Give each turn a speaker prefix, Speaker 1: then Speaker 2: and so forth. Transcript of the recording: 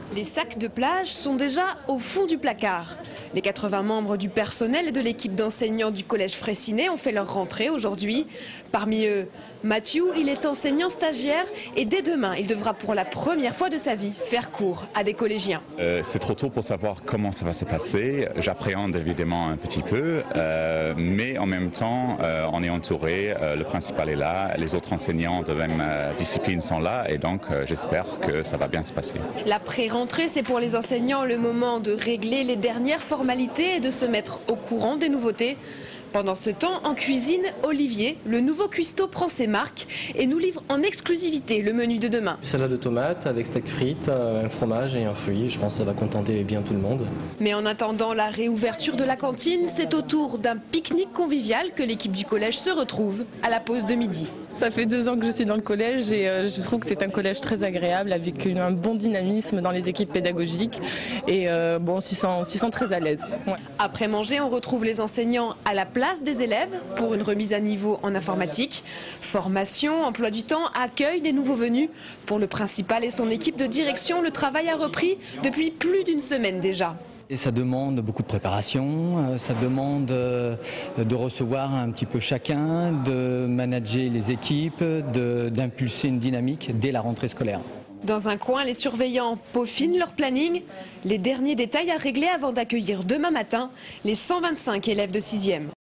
Speaker 1: Les sacs de plage sont déjà au fond du placard. Les 80 membres du personnel et de l'équipe d'enseignants du collège Fraissinet ont fait leur rentrée aujourd'hui. Parmi eux, Mathieu, il est enseignant stagiaire et dès demain, il devra pour la première fois de sa vie faire cours à des collégiens.
Speaker 2: C'est trop tôt pour savoir comment ça va se passer. J'appréhende évidemment un petit peu, mais en même temps, on est entouré, le principal est là, les autres enseignants de même discipline sont là et donc j'espère que ça va bien se passer.
Speaker 1: La pré-rentrée, c'est pour les enseignants le moment de régler les dernières formalités et de se mettre au courant des nouveautés. Pendant ce temps, en cuisine, Olivier, le nouveau cuistot, prend ses marques et nous livre en exclusivité le menu de demain.
Speaker 3: Salade de tomates avec steak frites, un fromage et un fruit. Je pense que ça va contenter bien tout le monde.
Speaker 1: Mais en attendant la réouverture de la cantine, c'est au tour d'un pique-nique convivial que l'équipe du collège se retrouve à la pause de midi.
Speaker 4: Ça fait 2 ans que je suis dans le collège et je trouve que c'est un collège très agréable avec un bon dynamisme dans les équipes pédagogiques et on s'y sent très à l'aise. Ouais.
Speaker 1: Après manger, on retrouve les enseignants à la place des élèves pour une remise à niveau en informatique. Formation, emploi du temps, accueil des nouveaux venus. Pour le principal et son équipe de direction, le travail a repris depuis plus d'une semaine déjà.
Speaker 5: Et ça demande beaucoup de préparation, ça demande de recevoir un petit peu chacun, de manager les équipes, d'impulser une dynamique dès la rentrée scolaire.
Speaker 1: Dans un coin, les surveillants peaufinent leur planning. Les derniers détails à régler avant d'accueillir demain matin les 125 élèves de 6e.